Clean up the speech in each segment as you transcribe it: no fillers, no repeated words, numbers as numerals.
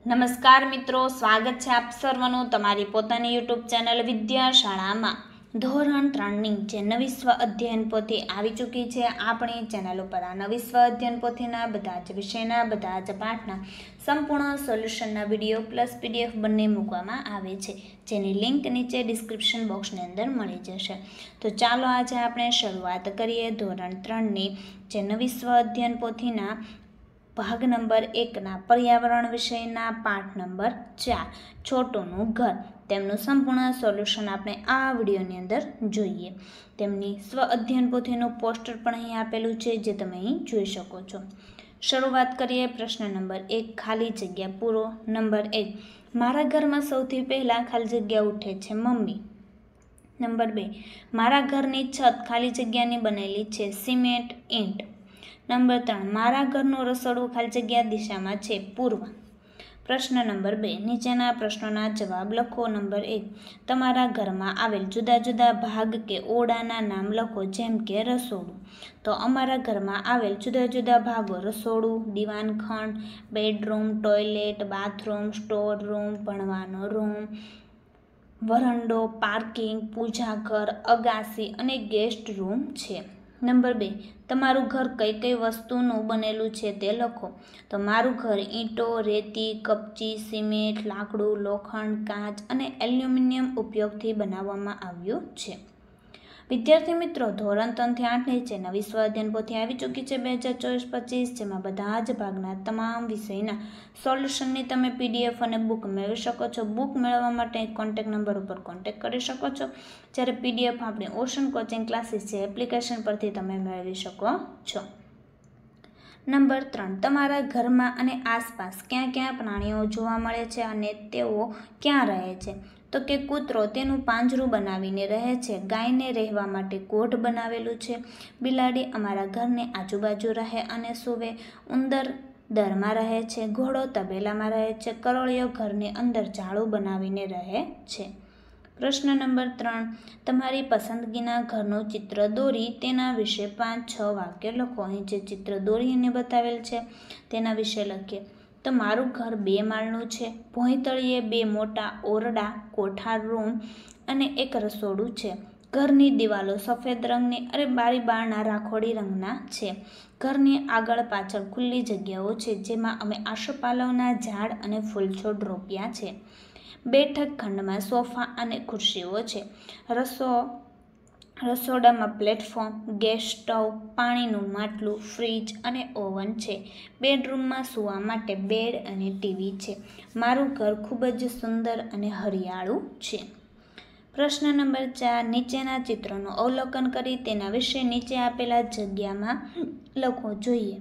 નમસ્કાર મિત્રો, સ્વાગત છે આપ સર્વનું તમારી પોતાની યુટ્યુબ ચેનલ વિદ્યાશાળામાં. ધોરણ 3ની જે નવી સ્વ અધ્યયન પોથી આવી ચૂકી છે આપણી ચેનલ ઉપર. આ નવી સ્વ અધ્યયન પોથીના બધા જ વિષયના બધા જ પાઠના સંપૂર્ણ સોલ્યુશનના વિડીયો પ્લસ PDF બંને મૂકવામાં આવે છે, જેની લિંક નીચે ડિસ્ક્રિપ્શન બોક્સની અંદર મળી જશે. તો ચાલો આજે આપણે શરૂઆત કરીએ ધોરણ 3ની જે નવી સ્વ અધ્યયન પોથીના ભાગ નંબર 1ના પર્યાવરણ વિષયના પાઠ નંબર 4 છોટુનું ઘર. તેમનું સંપૂર્ણ સોલ્યુશન આપણે આ વિડીયોની અંદર જોઈએ. તેમની સ્વ અધ્યયન પોથીનું પોસ્ટર પણ અહીં આપેલું છે, જે તમે અહીં જોઈ શકો છો. શરૂઆત કરીએ. પ્રશ્ન નંબર 1, ખાલી જગ્યા પૂરો. નંબર 1, મારા ઘરમાં સૌથી પહેલાં ખાલી જગ્યા ઉઠે છે મમ્મી. નંબર 2, મારા ઘરની છત ખાલી જગ્યાની બનેલી છે, સિમેન્ટ ઈંટ. નંબર 3, મારા ઘરનું રસોડું ખાલી જગ્યા દિશામાં છે, પૂર્વ. પ્રશ્ન નંબર 2, નીચેના પ્રશ્નોના જવાબ લખો. નંબર 1, તમારા ઘરમાં આવેલ જુદા જુદા ભાગ કે ઓરડાના નામ લખો, જેમ કે રસોડું. તો અમારા ઘરમાં આવેલ જુદા જુદા ભાગો: રસોડું, દીવાનખંડ, bedroom, toilet, bathroom, store room, ભણવાનો રૂમ, વરંડો, પાર્કિંગ, પૂજાઘર, અગાસી અને ગેસ્ટ રૂમ છે. નંબર 2, તમારું ઘર કઈ કઈ વસ્તુનું બનેલું છે તે લખો. તો મારું ઘર ઈંટો, રેતી, કપચી, સિમેન્ટ, લાકડું, લોખંડ, કાચ અને એલ્યુમિનિયમ ઉપયોગથી બનાવવામાં આવ્યું છે. વિદ્યાર્થી મિત્રો, ધોરણ 3થી 8ની છે નવી સ્વ અધ્યયન પોથી આવી ચૂકી છે 2024-25, જેમાં બધા જ ભાગના તમામ વિષયના સોલ્યુશનની તમે PDF અને બુક મેળવી શકો છો. બુક મેળવવા માટે કોન્ટેક્ટ નંબર ઉપર કોન્ટેક્ટ કરી શકો છો, જ્યારે PDF આપણી ઓશન કોચિંગ ક્લાસીસ છે એપ્લિકેશન પરથી તમે મેળવી શકો છો. નંબર 3, તમારા ઘરમાં અને આસપાસ ક્યાં ક્યાં પ્રાણીઓ જોવા મળે છે અને તેઓ ક્યાં રહે છે? તો કે કૂતરો તેનું પાંજરું બનાવીને રહે છે, ગાયને રહેવા માટે કોઢ બનાવેલું છે, બિલાડી અમારા ઘરની આજુબાજુ રહે અને સૂવે, ઉંદર દરમાં રહે છે, ઘોડો તબેલામાં રહે છે, કરોળિયો ઘરની અંદર જાળું બનાવીને રહે છે. પ્રશ્ન નંબર 3, તમારી પસંદગીના ઘરનું ચિત્ર દોરી તેના વિશે 5-6 વાક્ય લખો. અહીં જે ચિત્ર દોરીને બતાવેલ છે તેના વિશે લખીએ. તો મારું ઘર 2 માળનું છે. ભોંયતળિયે 2 મોટા ઓરડા, કોઠાર રૂમ અને એક રસોડું છે. ઘરની દિવાલો સફેદ રંગની અને બારી બારણા રાખોડી રંગના છે. ઘરની આગળ પાછળ ખુલ્લી જગ્યાઓ છે, જેમાં અમે આસોપાલવના ઝાડ અને ફૂલછોડ રોપ્યા છે. બેઠક ખંડમાં સોફા અને ખુરશીઓ છે. રસોડામાં પ્લેટફોર્મ, ગેસ સ્ટવ, પાણીનું માટલું, ફ્રીજ અને ઓવન છે. બેડરૂમમાં સૂવા માટે બેડ અને ટીવી છે. મારું ઘર ખૂબ જ સુંદર અને હરિયાળું છે. પ્રશ્ન નંબર 4, નીચેના ચિત્રોનું અવલોકન કરી તેના વિશે નીચે આપેલા જગ્યામાં લખો. જોઈએ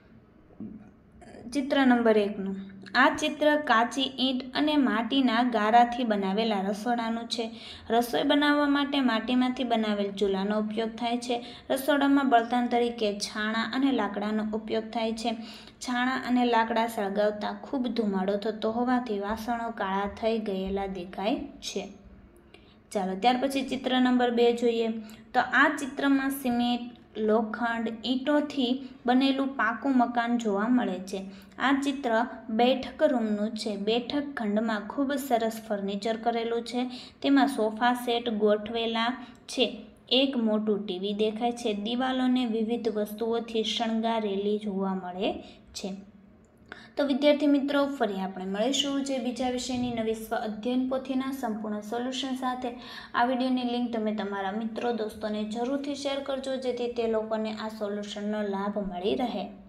ચિત્ર નંબર 1નું. આ ચિત્ર કાચી ઈંટ અને માટીના ગારાથી બનાવેલા રસોડાનું છે. રસોઈ બનાવવા માટે માટીમાંથી બનાવેલ ચૂલાનો ઉપયોગ થાય છે. રસોડામાં બળતણ તરીકે છાણા અને લાકડાનો ઉપયોગ થાય છે. છાણા અને લાકડા સળગાવતા ખૂબ ધુમાડો થતો હોવાથી વાસણો કાળા થઈ ગયેલા દેખાય છે. ચાલો ત્યાર પછી ચિત્ર નંબર 2 જોઈએ. તો આ ચિત્રમાં સિમેન્ટ, લોખંડ, ઈંટોથી બનેલું પાકું મકાન જોવા મળે છે. આ ચિત્ર બેઠક રૂમનું છે. બેઠક ખંડમાં ખૂબ સરસ ફર્નિચર કરેલું છે. તેમાં સોફા સેટ ગોઠવેલા છે. એક મોટું ટીવી દેખાય છે. દિવાલોને વિવિધ વસ્તુઓથી શણગારેલી જોવા મળે છે. તો વિદ્યાર્થી મિત્રો, ફરી આપણે મળીશું જે બીજા વિષયની નવી સ્વ અધ્યયન પોથીના સંપૂર્ણ સોલ્યુશન સાથે. આ વિડીયોની લિંક તમે તમારા મિત્રો દોસ્તોને જરૂરથી શેર કરજો, જેથી તે લોકોને આ સોલ્યુશનનો લાભ મળી રહે.